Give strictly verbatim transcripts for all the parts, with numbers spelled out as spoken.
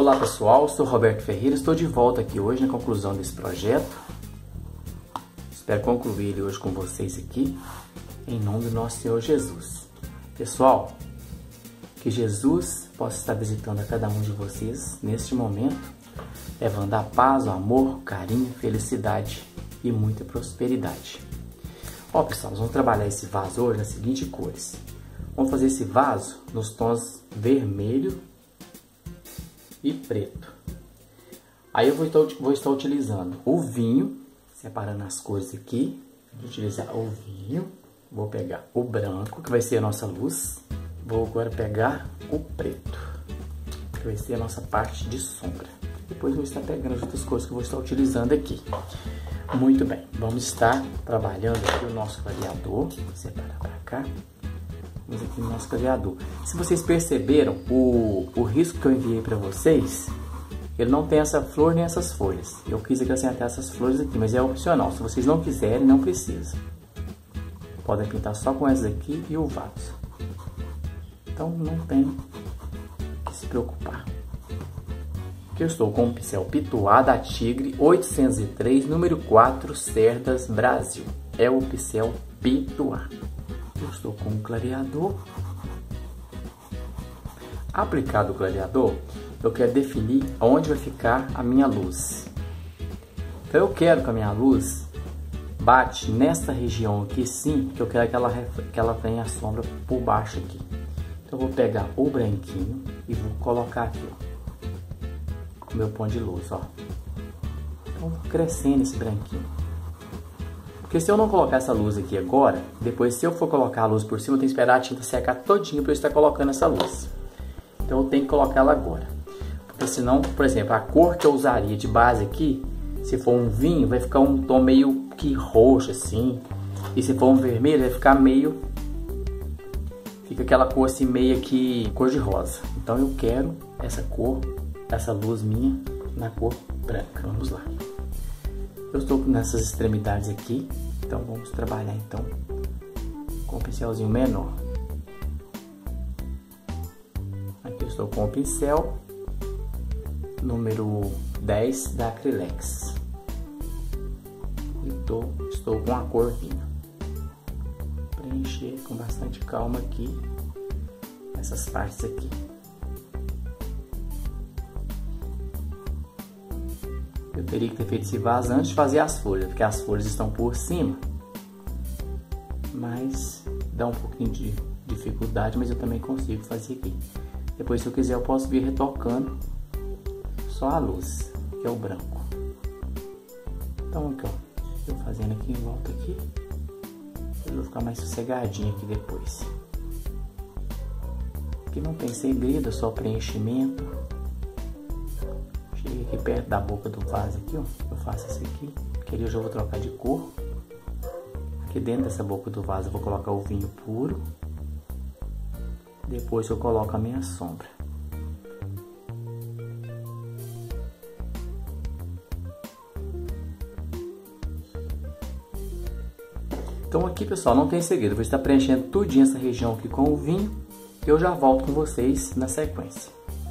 Olá pessoal, sou Roberto Ferreira, estou de volta aqui hoje na conclusão desse projeto. Espero concluir ele hoje com vocês aqui, em nome do nosso Senhor Jesus. Pessoal, que Jesus possa estar visitando a cada um de vocês neste momento, levando a paz, o amor, o carinho, felicidade e muita prosperidade. Ó pessoal, nós vamos trabalhar esse vaso hoje nas seguintes cores. Vamos fazer esse vaso nos tons vermelho e preto. Aí eu vou estar, vou estar utilizando o vinho, separando as cores aqui. Vou utilizar o vinho, vou pegar o branco, que vai ser a nossa luz. Vou agora pegar o preto, que vai ser a nossa parte de sombra. Depois vou estar pegando as outras cores que eu vou estar utilizando aqui. Muito bem, vamos estar trabalhando aqui o nosso clareador. Vou separar para cá. Vamos aqui no nosso clareador. Se vocês perceberam, o, o risco que eu enviei para vocês, ele não tem essa flor nem essas folhas. Eu quis acrescentar essas flores aqui, mas é opcional. Se vocês não quiserem, não precisa. Podem pintar só com essas aqui e o vaso. Então não tem que se preocupar. Aqui eu estou com o pincel Pituá da Tigre oitocentos e três, número quatro, Cerdas, Brasil. É o pincel Pituá. Eu estou com o clareador. Aplicado o clareador, eu quero definir onde vai ficar a minha luz. Então eu quero que a minha luz bate nessa região aqui sim, que eu quero que ela, que ela tenha a sombra por baixo aqui. Então eu vou pegar o branquinho e vou colocar aqui, ó, com o meu ponto de luz, ó. Então crescendo esse branquinho. Porque se eu não colocar essa luz aqui agora, depois se eu for colocar a luz por cima, eu tenho que esperar a tinta secar todinha para eu estar colocando essa luz. Então eu tenho que colocar ela agora. Porque senão, por exemplo, a cor que eu usaria de base aqui, se for um vinho, vai ficar um tom meio que roxo assim. E se for um vermelho, vai ficar meio... Fica aquela cor assim meio que cor de rosa. Então eu quero essa cor, essa luz minha na cor branca. Vamos lá. Eu estou nessas extremidades aqui, então vamos trabalhar então com o pincelzinho menor. Aqui eu estou com o pincel número dez da Acrylex. E tô, estou com a cor vinho. Preencher com bastante calma aqui essas partes aqui. Eu teria que ter feito esse vaso antes de fazer as folhas, porque as folhas estão por cima. Mas dá um pouquinho de dificuldade, mas eu também consigo fazer aqui. Depois, se eu quiser, eu posso vir retocando só a luz, que é o branco. Então, aqui, ó, eu fazendo aqui em volta aqui. Eu vou ficar mais sossegadinho aqui depois. Aqui não tem segredo, é só preenchimento. Cheguei aqui perto da boca do vaso aqui, ó. Eu faço isso aqui, porque ali eu já vou trocar de cor. Aqui dentro dessa boca do vaso eu vou colocar o vinho puro. Depois eu coloco a minha sombra. Então aqui, pessoal, não tem segredo. Eu vou estar preenchendo tudinho essa região aqui com o vinho. E eu já volto com vocês na sequência.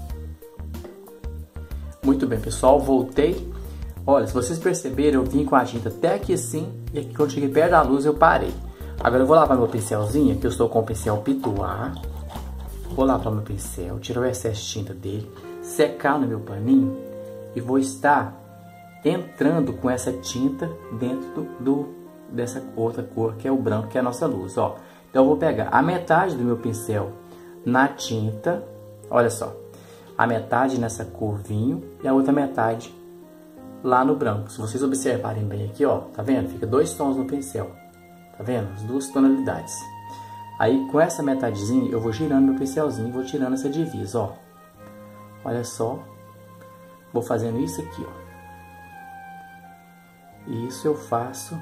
Muito bem, pessoal, voltei. Olha, se vocês perceberam, eu vim com a tinta até aqui assim, e aqui quando cheguei perto da luz eu parei. Agora eu vou lavar meu pincelzinho, que eu estou com o pincel Pituá. Vou lavar meu pincel, tirar o excesso de tinta dele, secar no meu paninho e vou estar entrando com essa tinta dentro do, do, dessa outra cor, que é o branco, que é a nossa luz, ó. Então eu vou pegar a metade do meu pincel na tinta, olha só. A metade nessa cor vinho e a outra metade lá no branco. Se vocês observarem bem aqui, ó, tá vendo? Fica dois tons no pincel, tá vendo? As duas tonalidades. Aí com essa metadezinha eu vou girando meu pincelzinho e vou tirando essa divisa, ó. Olha só, vou fazendo isso aqui, ó. E isso eu faço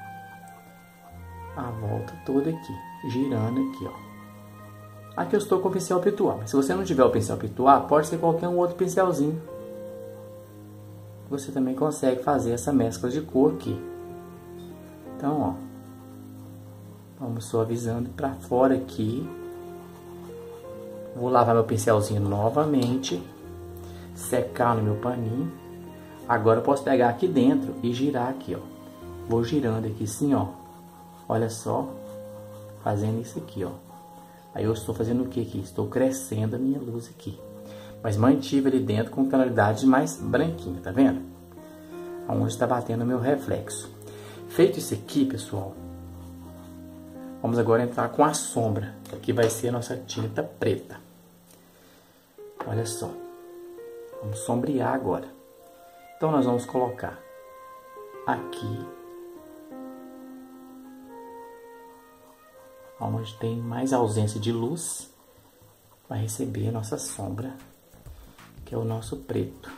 a volta toda aqui, girando aqui, ó. Aqui eu estou com o pincel Pituá, mas se você não tiver o pincel Pituá, pode ser qualquer um outro pincelzinho. Você também consegue fazer essa mescla de cor aqui. Então, ó, vamos suavizando para fora aqui. Vou lavar meu pincelzinho novamente. secar no meu paninho. Agora eu posso pegar aqui dentro e girar aqui, ó. Vou girando aqui assim, ó. Olha só, fazendo isso aqui, ó. Aí eu estou fazendo o que aqui? Estou crescendo a minha luz aqui. Mas mantive ali dentro com tonalidade mais branquinha, tá vendo? Onde está batendo o meu reflexo. Feito isso aqui, pessoal, vamos agora entrar com a sombra, que vai ser a nossa tinta preta. Olha só. Vamos sombrear agora. Então, nós vamos colocar aqui, onde tem mais ausência de luz, vai receber a nossa sombra, que é o nosso preto.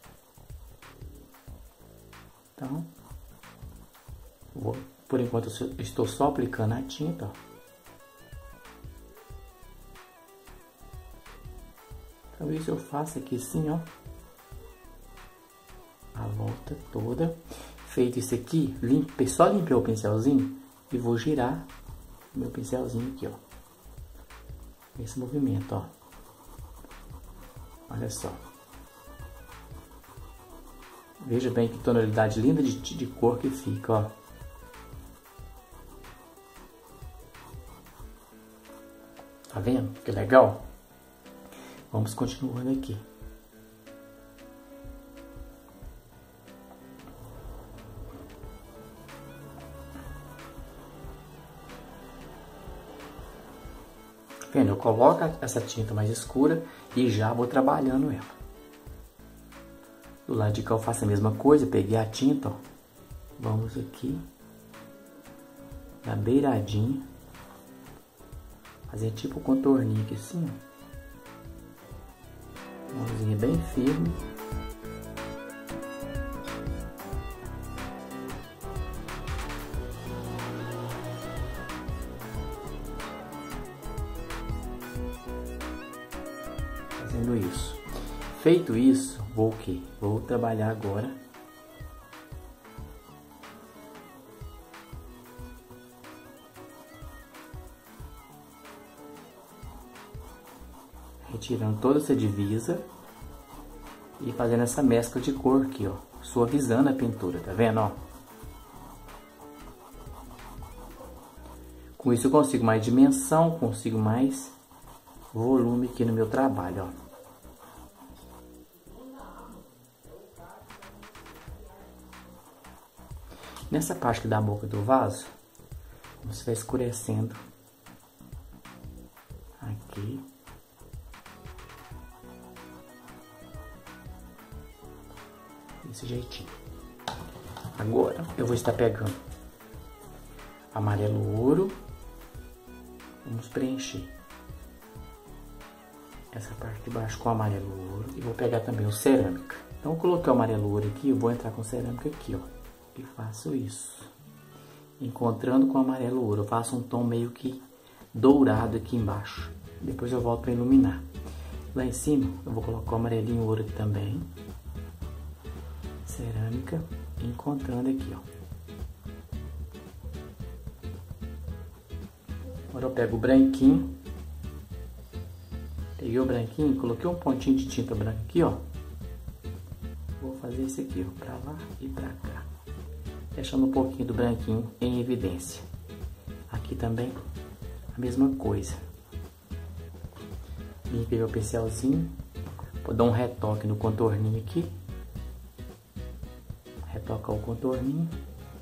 Então, vou, por enquanto eu estou só aplicando a tinta, ó. Então isso eu faço aqui assim, ó, a volta toda. Feito isso aqui, limpe, só limpei o pincelzinho e vou girar o meu pincelzinho aqui, ó. Esse movimento, ó. Olha só. Veja bem que tonalidade linda de, de cor que fica, ó. Tá vendo? Que legal? Vamos continuando aqui. Vendo? Eu coloco essa tinta mais escura e já vou trabalhando ela. Do lado de cá eu faço a mesma coisa, peguei a tinta, ó. Vamos aqui, na beiradinha, fazer tipo um contorninho aqui assim, ó. Mãozinha bem firme. Fazendo isso. Feito isso, vou o quê? Vou trabalhar agora retirando toda essa divisa e fazendo essa mescla de cor aqui, ó, suavizando a pintura, tá vendo, ó? Com isso eu consigo mais dimensão, consigo mais volume aqui no meu trabalho, ó. Nessa parte da boca do vaso, você vai escurecendo aqui. Desse jeitinho. Agora eu vou estar pegando amarelo ouro. Vamos preencher essa parte de baixo com amarelo ouro. E vou pegar também o cerâmica. Então eu coloquei o amarelo ouro aqui, eu vou entrar com cerâmica aqui, ó. E faço isso. Encontrando com o amarelo ouro, eu faço um tom meio que dourado aqui embaixo. Depois eu volto para iluminar. Lá em cima eu vou colocar o amarelinho ouro aqui também. Cerâmica, encontrando aqui, ó. Agora eu pego o branquinho. Peguei o branquinho, coloquei um pontinho de tinta branca aqui, ó. Vou fazer esse aqui, ó, pra lá e pra cá. Deixando um pouquinho do branquinho em evidência. Aqui também, a mesma coisa. Limpei meu pincelzinho. Vou dar um retoque no contorninho aqui. Retocar o contorninho.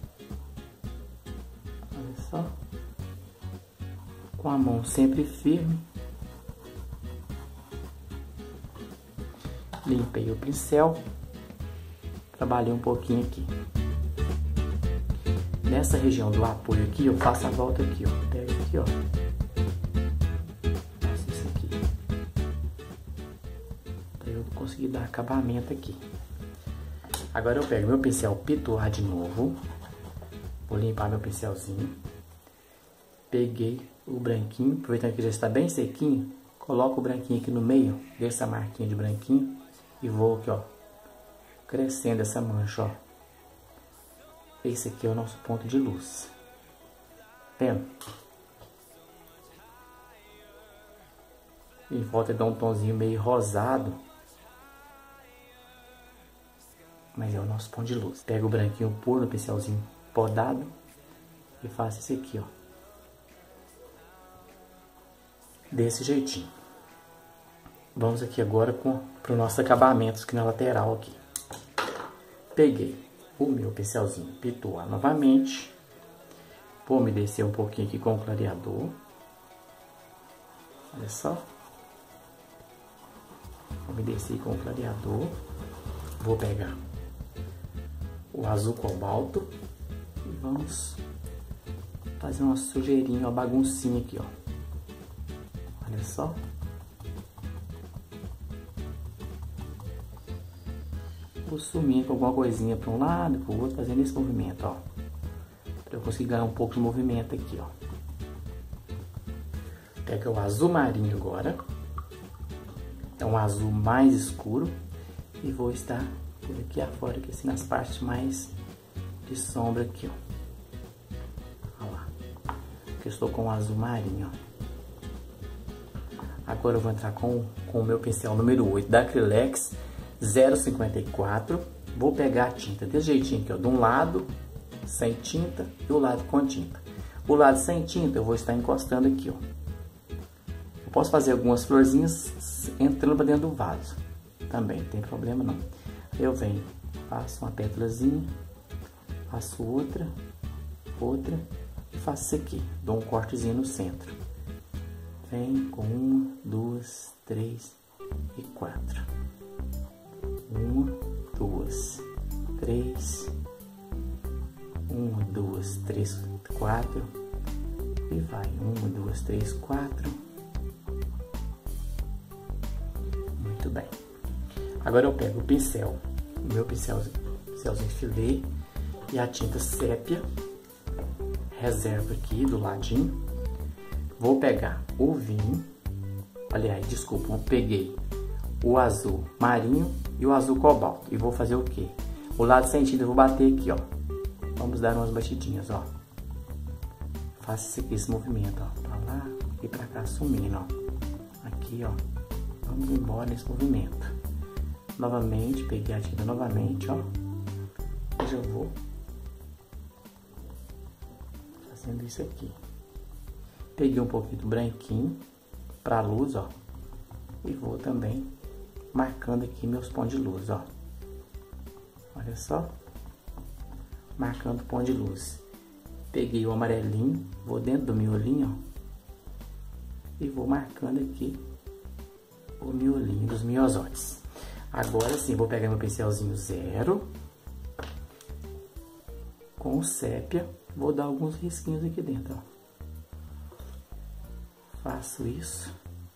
Olha só. Com a mão sempre firme. Limpei o pincel. Trabalhei um pouquinho aqui. Nessa região do apoio aqui, eu faço a volta aqui, ó. Pego aqui, ó. Faço isso aqui. Pra eu conseguir dar acabamento aqui. Agora eu pego meu pincel Pituar de novo. Vou limpar meu pincelzinho. Peguei o branquinho, aproveitando que já está bem sequinho. Coloco o branquinho aqui no meio dessa marquinha de branquinho. E vou aqui, ó. Crescendo essa mancha, ó. Esse aqui é o nosso ponto de luz. Vendo? Em volta dá um tomzinho meio rosado. mas é o nosso pão de luz. Pega o branquinho puro no pincelzinho podado e faço esse aqui, ó. Desse jeitinho. Vamos aqui agora para o nosso acabamento aqui na lateral aqui. Peguei o meu pincelzinho Pituá novamente. Vou umedecer um pouquinho aqui com o clareador. Olha só. Vou umedecer com o clareador. Vou pegar o azul cobalto e vamos fazer uma sujeirinha, uma baguncinha aqui, ó. Olha só. Vou sumir com alguma coisinha para um lado e para o outro, fazendo esse movimento, ó. Para eu conseguir ganhar um pouco de movimento aqui, ó. Pega o azul marinho agora. É um azul mais escuro. E vou estar por aqui afora, aqui assim, nas partes mais de sombra aqui, ó. Olha lá. Porque eu estou com o azul marinho, ó. Agora eu vou entrar com, com o meu pincel número oito da Acrylex zero cinquenta e quatro. Vou pegar a tinta desse jeitinho aqui, ó. De um lado sem tinta e o lado com tinta. O lado sem tinta eu vou estar encostando aqui, ó. Eu posso fazer algumas florzinhas entrando para dentro do vaso. Também, não tem problema não. Eu venho, faço uma pétalazinha, faço outra, outra e faço isso aqui. Dou um cortezinho no centro. Vem com uma, duas, três e quatro. Uma, duas, três. Uma, duas, três, quatro. E vai. Uma, duas, três, quatro. Muito bem. Agora eu pego o pincel, o meu pincelzinho, pincelzinho filé e a tinta sépia. Reservo aqui do ladinho. Vou pegar o vinho, aliás, desculpa, eu peguei o azul marinho e o azul cobalto. E vou fazer o quê? O lado sem tinta eu vou bater aqui, ó. Vamos dar umas batidinhas, ó. Faço esse, esse movimento, ó. Pra lá e pra cá, sumindo, ó. Aqui, ó. Vamos embora nesse movimento. Novamente, peguei a tinta novamente, ó. E já vou fazendo isso aqui. Peguei um pouquinho do branquinho pra luz, ó. E vou também marcando aqui meus pontos de luz, ó. Olha só. Marcando ponto de luz. Peguei o amarelinho, vou dentro do miolinho, ó. E vou marcando aqui o miolinho dos miosóis. Agora sim, vou pegar meu pincelzinho zero. Com o sépia, vou dar alguns risquinhos aqui dentro, ó. Faço isso.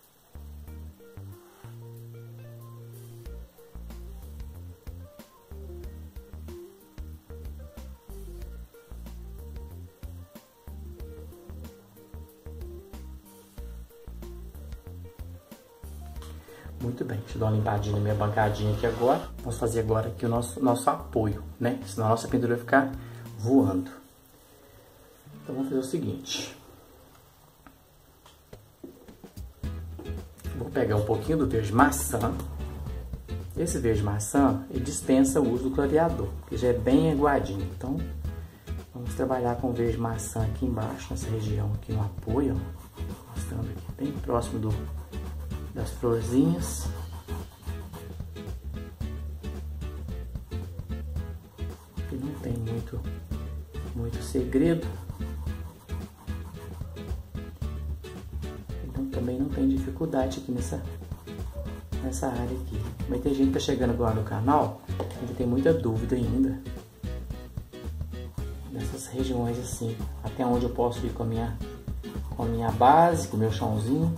Muito bem, deixa eu dar uma limpadinha na minha bancadinha aqui agora. Vamos fazer agora aqui o nosso, nosso apoio, né? Senão a nossa pintura vai ficar voando. Então vamos fazer o seguinte. Vou pegar um pouquinho do verde maçã. Esse verde maçã, ele dispensa o uso do clareador, porque já é bem aguadinho. Então, vamos trabalhar com o verde maçã aqui embaixo, nessa região aqui no apoio, ó. Mostrando aqui bem próximo do, das florzinhas. Aqui não tem muito, muito segredo. Também não tem dificuldade aqui nessa, nessa área aqui. Mas tem gente que tá chegando agora no canal, ainda tem muita dúvida ainda. Nessas regiões assim, até onde eu posso ir com a minha, com a minha base, com o meu chãozinho.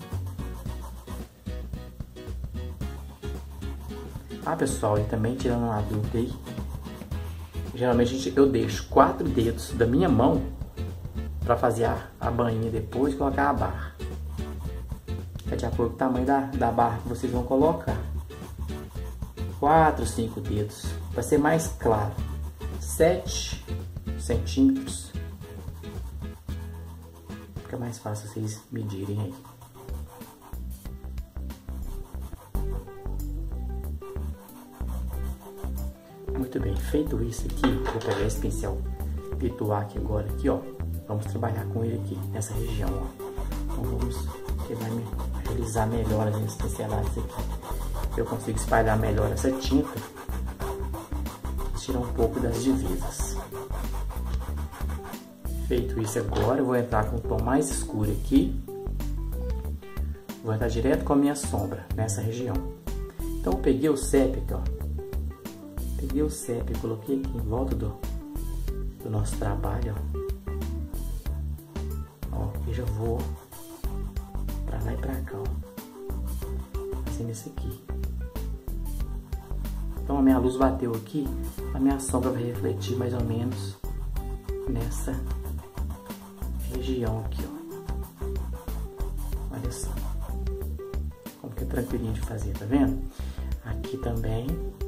Ah, pessoal, e também tirando uma dúvida aí, geralmente eu deixo quatro dedos da minha mão para fazer a, a bainha depois e colocar a barra. É de acordo com o tamanho da, da barra que vocês vão colocar. quatro, cinco dedos. Vai ser mais claro. sete centímetros. Fica mais fácil vocês medirem aí. Muito Muito bem, feito isso aqui, vou pegar esse pincel Pituac agora aqui, ó. Vamos trabalhar com ele aqui, nessa região, ó. Então vamos, que vai me realizar melhor as pinceladas aqui. Eu consigo espalhar melhor essa tinta, tirar um pouco das divisas. Feito isso agora, eu vou entrar com um tom mais escuro aqui. Vou entrar direto com a minha sombra, nessa região. Então eu peguei o C E P aqui, ó. Peguei o C E P e coloquei aqui em volta do, do nosso trabalho, ó. Ó, e já vou pra lá e pra cá, ó. Fazendo isso aqui. Então a minha luz bateu aqui, a minha sombra vai refletir mais ou menos nessa região aqui, ó. Olha só. Como que é tranquilinho de fazer, tá vendo? Aqui também.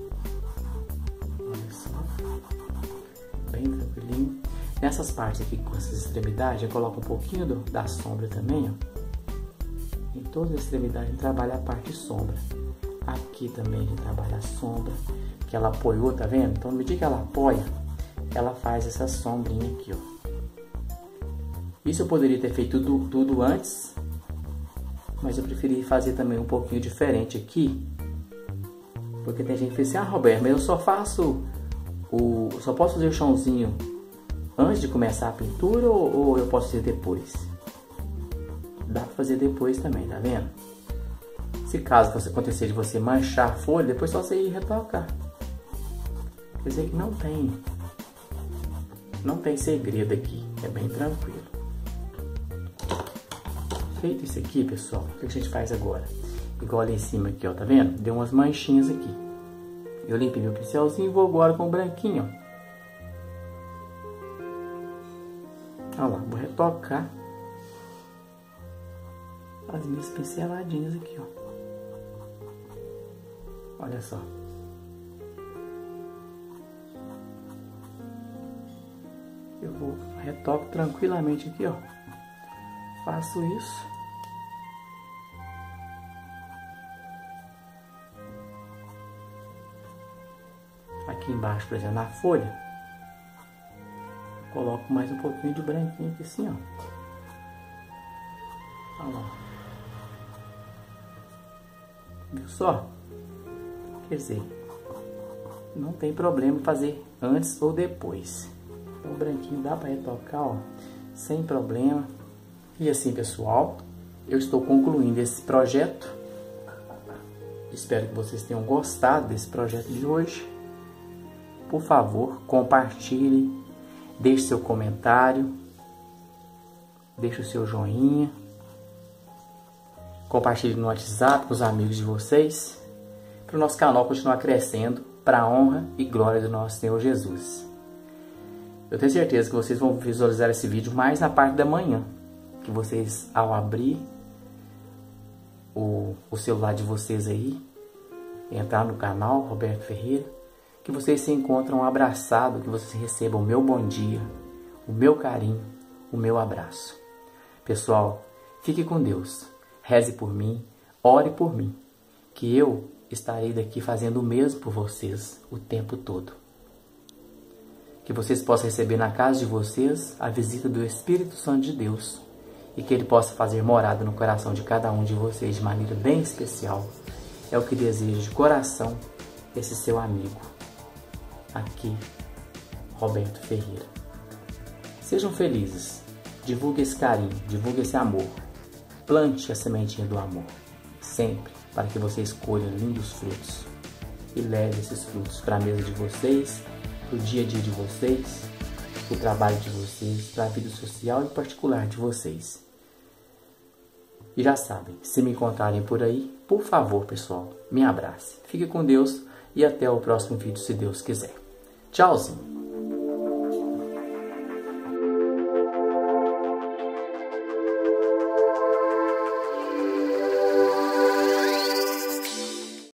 Olha só. Bem tranquilinho. Nessas partes aqui com essas extremidades, eu coloco um pouquinho do, da sombra também, ó. Em todas as extremidades a gente trabalha a parte de sombra. Aqui também a gente trabalha a sombra, que ela apoiou, tá vendo? Então, no medida que ela apoia, ela faz essa sombrinha aqui, ó. Isso eu poderia ter feito tudo, tudo antes, mas eu preferi fazer também um pouquinho diferente aqui, porque tem gente que fala assim, ah, Roberto, mas eu só faço o... só posso fazer o chãozinho antes de começar a pintura ou, ou eu posso fazer depois? Dá pra fazer depois também, tá vendo? Se caso acontecer de você manchar a folha, depois só você ir retocar. Quer dizer que não tem, não tem segredo aqui, é bem tranquilo. Feito isso aqui, pessoal, o que a gente faz agora? Igual ali em cima aqui, ó, tá vendo? Deu umas manchinhas aqui. Eu limpei meu pincelzinho e vou agora com o branquinho, ó. Olha lá, vou retocar as minhas pinceladinhas aqui, ó. Olha só. Eu vou retoco tranquilamente aqui, ó. Faço isso. Aqui embaixo, por exemplo, na folha, coloco mais um pouquinho de branquinho aqui assim, ó. Olha lá. Viu só? Quer dizer, não tem problema fazer antes ou depois. Então o branquinho dá para retocar, ó, sem problema. E assim, pessoal, eu estou concluindo esse projeto. Espero que vocês tenham gostado desse projeto de hoje. Por favor, compartilhe, deixe seu comentário, deixe o seu joinha, compartilhe no WhatsApp com os amigos de vocês, para o nosso canal continuar crescendo para a honra e glória do nosso Senhor Jesus. Eu tenho certeza que vocês vão visualizar esse vídeo mais na parte da manhã, que vocês, ao abrir o, o celular de vocês aí, entrar no canal Roberto Ferreira, que vocês se encontram abraçados, que vocês recebam o meu bom dia, o meu carinho, o meu abraço. Pessoal, fique com Deus, reze por mim, ore por mim, que eu estarei daqui fazendo o mesmo por vocês o tempo todo. Que vocês possam receber na casa de vocês a visita do Espírito Santo de Deus e que Ele possa fazer morada no coração de cada um de vocês de maneira bem especial. É o que desejo de coração esse seu amigo, aqui, Roberto Ferreira. Sejam felizes, divulgue esse carinho, divulgue esse amor, plante a sementinha do amor, sempre, para que vocês colham lindos frutos e leve esses frutos para a mesa de vocês, para o dia a dia de vocês, para o trabalho de vocês, para a vida social e particular de vocês. E já sabem, se me encontrarem por aí, por favor, pessoal, me abrace. Fique com Deus e até o próximo vídeo, se Deus quiser. Tchauzinho!